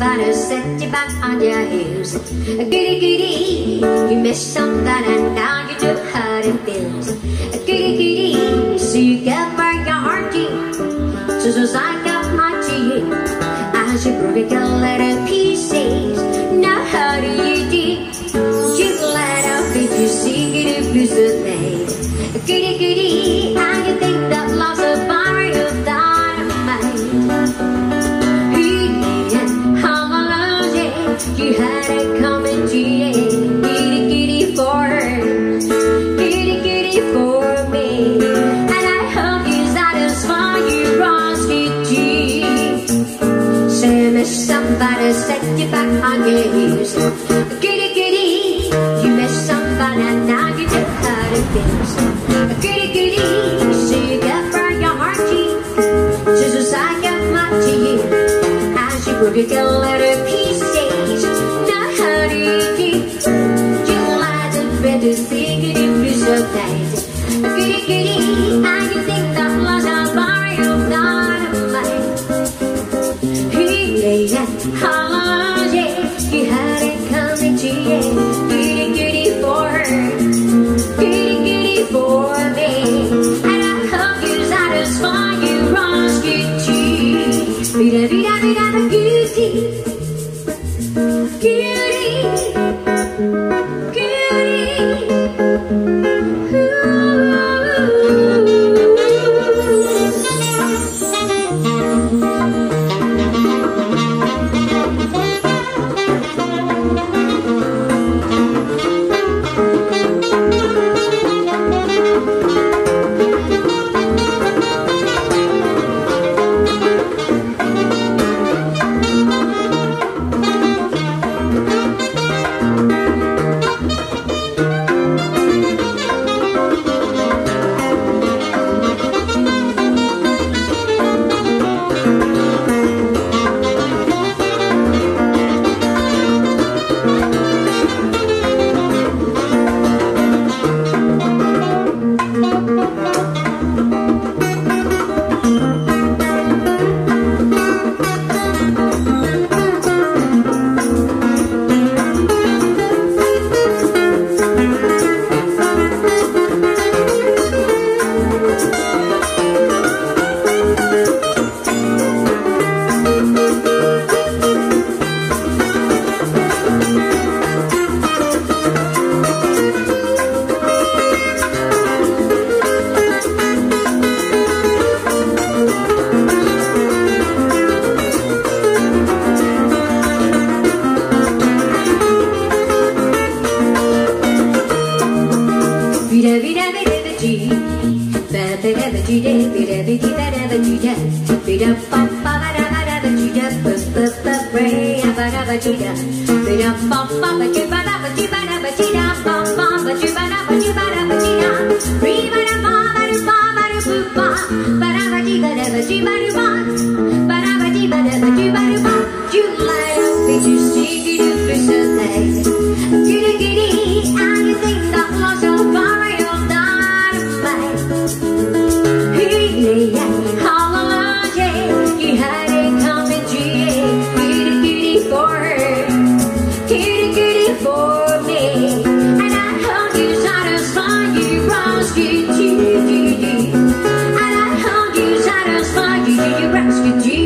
somebody, set you back on your heels. Goody, goody, you missed somebody, and now you know how it feels. Goody, goody, so you got my heart, just I got my tea. I should break a little pieces. Now how do you do? You let out, did you see it if it's a thing? Goody, goody, and you think that love's a bar of dynamite. You had it coming to you. Goody, goody for her, goody, goody for me. And I hope you satisfy your asking. Say, miss somebody, set you back on your heels. Goody, goody, you miss somebody, and now you know how it feels. Goody, goody, so you got for your heart, just as I got my tea. As you broke it, a little piece. To think it if you so tight. Goody, goody, and you think that love's a bar of dynamite. Hey, yeah, hello, yeah, you had it coming to you. Goody, goody for her, goody, goody for me. And I hope you satisfy your asking too. Vida, vida, vida, the goody, goody, goody. And I hope you satisfy you, you rescue